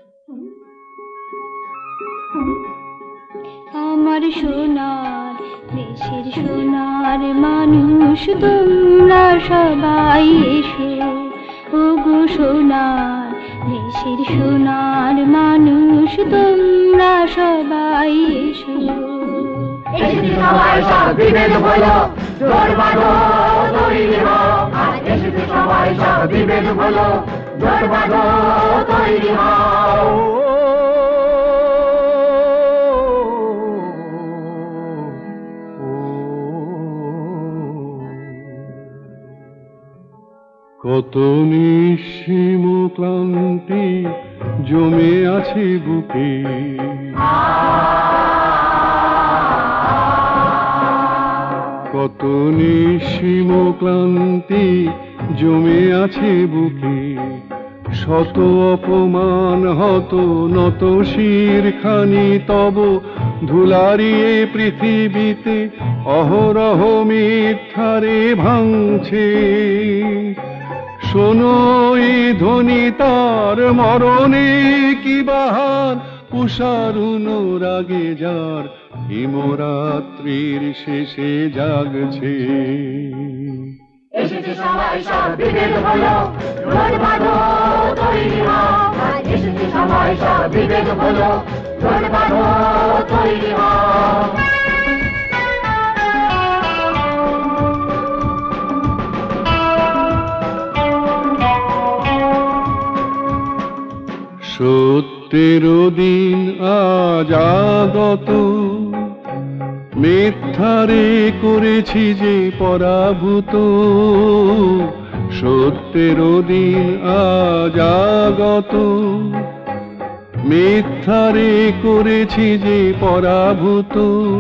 আমার সোনার দেশের সোনার মানুষ তোমরা সবাই এসো, ওগো সোনার দেশের সোনার মানুষ তোমরা সবাই এসো। এসেছে সবাই সব বিভেদ হলো, জোর বাঁধো তৈরি হও। এসেছে সবাই সব বিভেদ হলো, জোর বাঁধো তৈরি হও। কত নিঃসীম ক্লান্তি জমে আছে বুকে, কত নিঃসীম ক্লান্তি জমে আছে বুকে। শত অপমান হত নত শির খানি তব ধুলারিয়ে পৃথিবীতে অহরহ মিথ্যারে ভাঙছে। শোনো এই ধ্বনি তার মরণে কি বাহার, উষারুণ রাগে যার হিমরাত্রির শেষে জাগছে। এসেছে সবাই সব বিভেদ হলো, জোর বাঁধো তৈরি হও। এসেছে সবাই সব বিভেদ হলো, জোর বাঁধো তৈরি হও। সত্যের দিন আজ আগত, মিথ্যারে করেছি যে পরাভূত। সত্যের দিন আজ আগত, মিথ্যারে করেছি যে পরাভূত।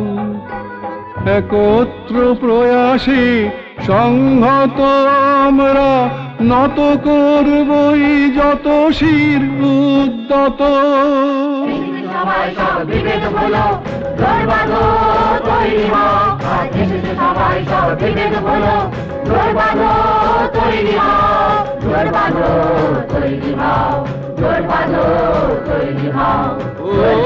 একত্র প্রয়াসে সংহত আমরা নত করবই যত শির উদ্যত। সবাই সব বিভেদ হলো, জোর বাঁধো তৈরি হও। এসেছে সবাই সব বিভেদ হলো, জোর বাঁধো তৈরি হও। জোর বাঁধো তৈরি হও, জোর বাঁধো তৈরি হও।